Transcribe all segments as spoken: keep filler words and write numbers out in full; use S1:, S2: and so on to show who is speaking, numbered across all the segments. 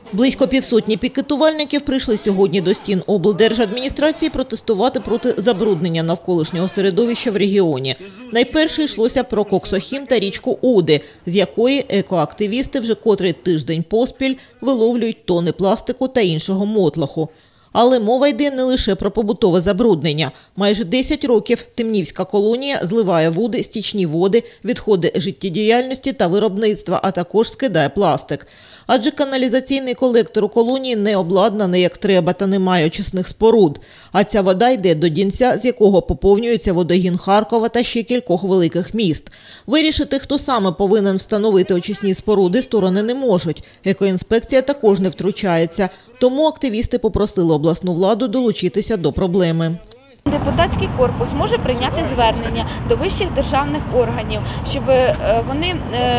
S1: Близько півсотні пікетувальників прийшли сьогодні до стін облдержадміністрації протестувати проти забруднення навколишнього середовища в регіоні. Найперше йшлося про Коксохім та річку Оди, з якої екоактивісти вже котрий тиждень поспіль виловлюють тони пластику та іншого мотлоху. Але мова йде не лише про побутове забруднення. Майже десять років Темнівська колонія зливає води, стічні води, відходи життєдіяльності та виробництва, а також скидає пластик. Адже каналізаційний колектор у колонії не обладнаний як треба та не має очисних споруд. А ця вода йде до Дінця, з якого поповнюється водогін Харкова та ще кількох великих міст. Вирішити, хто саме повинен встановити очисні споруди, сторони не можуть. Екоінспекція також не втручається. Тому активісти попросили обласну владу долучитися до проблеми.
S2: Депутатський корпус може прийняти звернення до вищих державних органів, щоб вони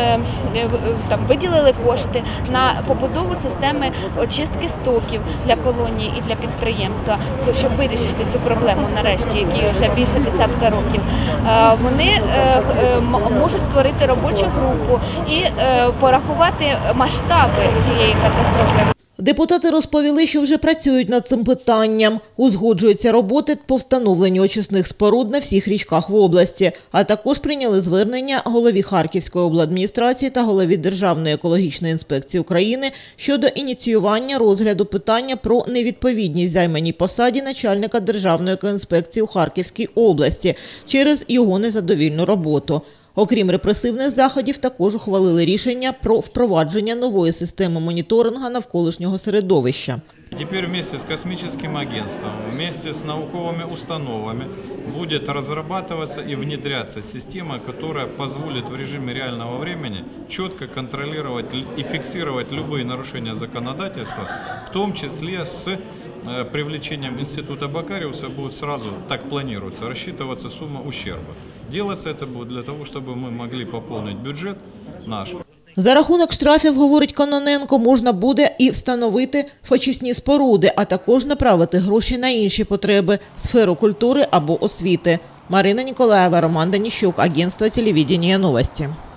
S2: там виділили кошти на побудову системи очистки стоків для колонії і для підприємства, щоб вирішити цю проблему нарешті, якій вже більше десятка років. Вони можуть створити робочу групу і порахувати масштаби цієї катастрофи.
S1: Депутати розповіли, що вже працюють над цим питанням. Узгоджуються роботи по встановленню очисних споруд на всіх річках в області. А також прийняли звернення голові Харківської обладміністрації та голові Державної екологічної інспекції України щодо ініціювання розгляду питання про невідповідність займаній посаді начальника Державної екоінспекції у Харківській області через його незадовільну роботу. Окрім репресивних заходів, також ухвалили рішення про впровадження нової системи моніторингу навколишнього середовища.
S3: Теперь вместе с космическим агентством, вместе с науковыми установами будет разрабатываться и внедряться система, которая позволит в режиме реального времени четко контролировать и фиксировать любые нарушения законодательства, в том числе с привлечением института Бакариуса будет сразу, так планируется, рассчитываться сумма ущерба. Делаться это будет для того, чтобы мы могли пополнить бюджет наш.
S1: За рахунок штрафів, говорить Кононенко, можна буде і встановити очисні споруди, а також направити гроші на інші потреби – сферу культури або освіти. Марина Ніколаєва, Роман Даніщук, агентство телевидения «Новости».